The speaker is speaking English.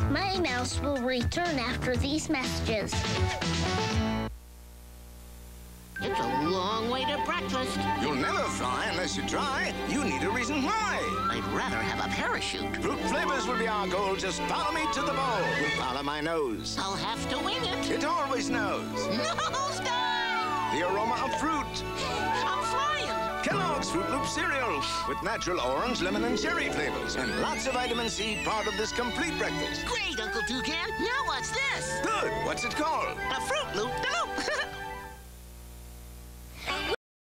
My mouse will return after these messages. It's a long way to breakfast. You'll never fly unless you try. You need a reason why. I'd rather have a parachute. Fruit flavors will be our goal. Just follow me to the bowl. We'll follow my nose. I'll have to wing it. It always knows. Nose dive! The aroma of fruit. I'm flying. Kellogg's Froot Loops cereal with natural orange, lemon, and cherry flavors, and lots of vitamin C, part of this complete breakfast. Great, Uncle Toucan. Now what's this? Good. What's it called? A Froot Loop de Loop.